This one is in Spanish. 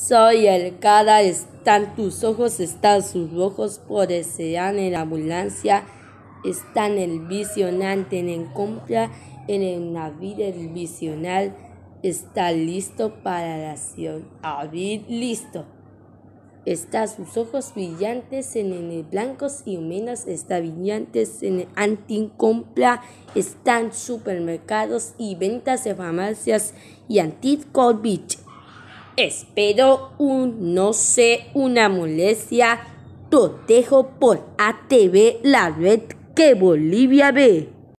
Soy el cara, están tus ojos, están sus ojos, por desear en la ambulancia, están el visionante en compra, en el navío el visional, está listo para la acción. Abrir listo. Está sus ojos brillantes en el blancos y menos está brillantes en el anticompra, están supermercados y ventas de farmacias y anti-COVID. Espero una molestia. Totejo por ATV, la red que Bolivia ve.